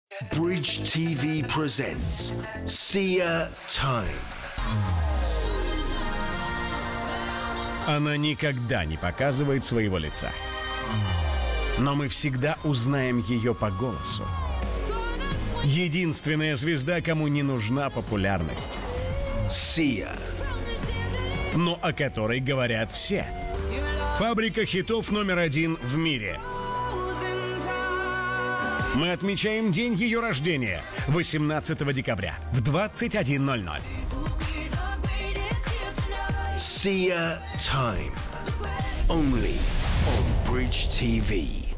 Bridge TV presents Sia Time. Она никогда не показывает своего лица. Но мы всегда узнаем ее по голосу. Единственная звезда, кому не нужна популярность. Sia. Но о которой говорят все. Фабрика хитов #1 в мире. Мы отмечаем день ее рождения 18 декабря в 21:00. Sia Time. Only on Bridge TV.